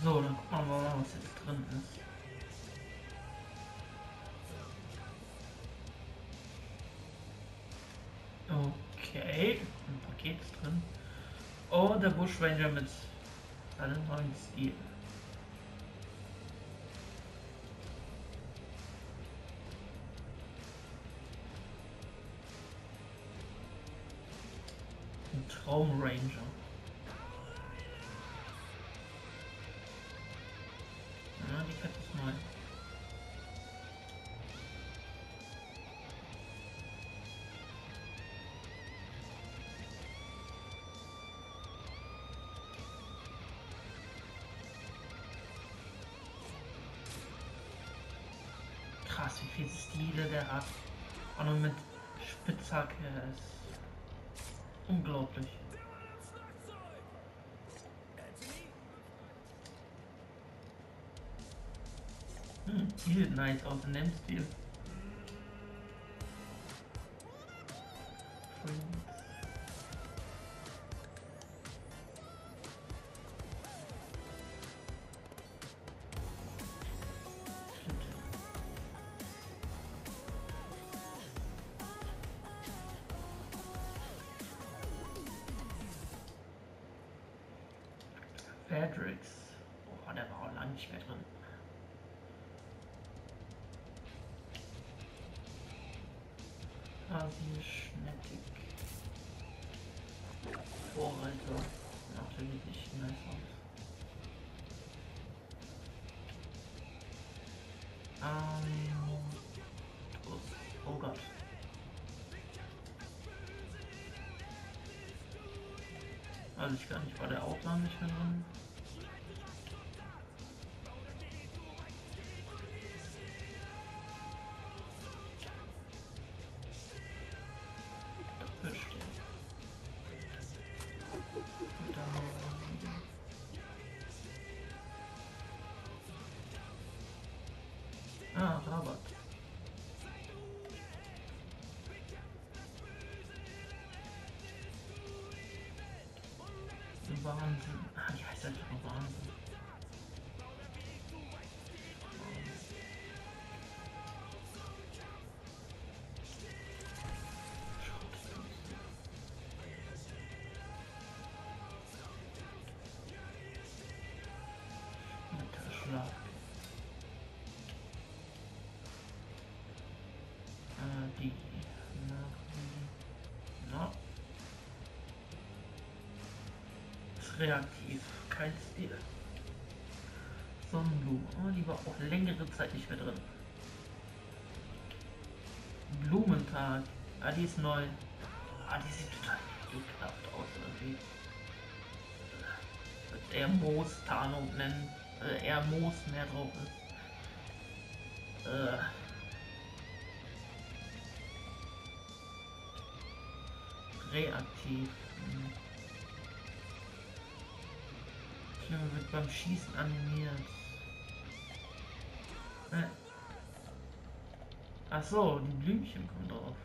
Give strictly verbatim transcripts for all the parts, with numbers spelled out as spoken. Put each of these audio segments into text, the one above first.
So, dann gucken wir mal, was jetzt drin ist. Okay, ein Paket ist drin. Oh, der Bushranger mit einem neuen Stil. Ein Traumranger. Ja, die Kette ist neu. Krass, wie viele Stile der hat. Und nur mit Spitzhacke ist unglaublich. Hm, sieht nice aus in dem Stil. Fredericks. Oh, der war auch lange nicht mehr drin. Asischnettig. Vorreiter. Natürlich nicht nice aus. Ähm. Oh Gott. Also ich gar nicht, war der Outlaw nicht mehr drin? Ah, Rabat. Wahnsinn. Ah, die heißt einfach nur Wahnsinn. Schlag. Äh, die. Na, no. Ist reaktiv. Kein Stil. Sonnenblume. Oh, die war auch längere Zeit nicht mehr drin. Blumentag. Ah, die ist neu. Ah, die sieht total ekelhaft aus irgendwie. Ich würde eher Moos-Tarnung nennen. Äh, eher Moos mehr drauf ist. Äh. Reaktiv. Hm. Klima wird beim Schießen animiert. Äh. Ach so, die Blümchen kommen drauf.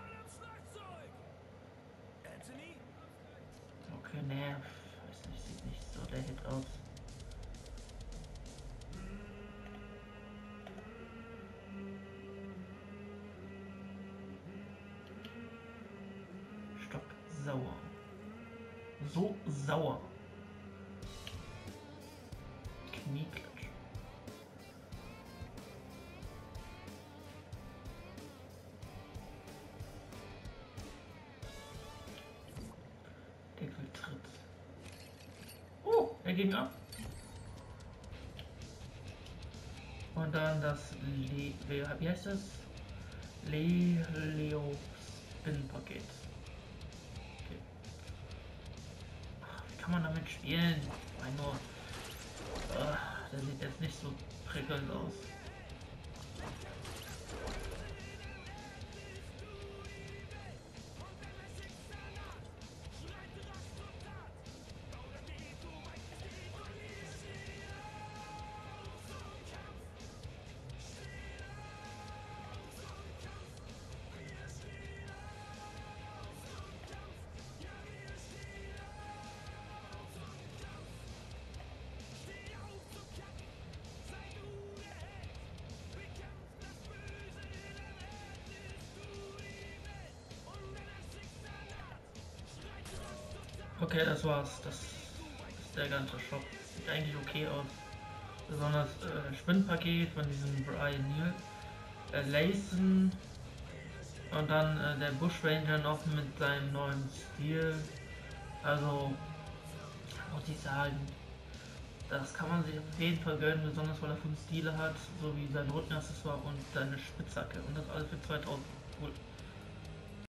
Okay, ne, weiß nicht, sieht nicht so der Hit aus. Stock sauer. So sauer. Knieklatsch. Deckeltritt. Oh, er ging ab. Und dann das Le wie heißt das? Le Leo Spin Paket. Okay. Ach, wie kann man damit spielen? Ein nur. Ach, der sieht jetzt nicht so prickelnd aus. Okay, das war's. Das ist der ganze Shop. Sieht eigentlich okay aus. Besonders äh, Spinnpaket von diesem Brian Neal. Äh, Layson und dann äh, der Bushranger noch mit seinem neuen Stil. Also muss ich sagen, das kann man sich auf jeden Fall gönnen, besonders weil er fünf Stile hat, sowie sein Rückenaccessoire und seine Spitzhacke und das alles für zweitausend. Cool.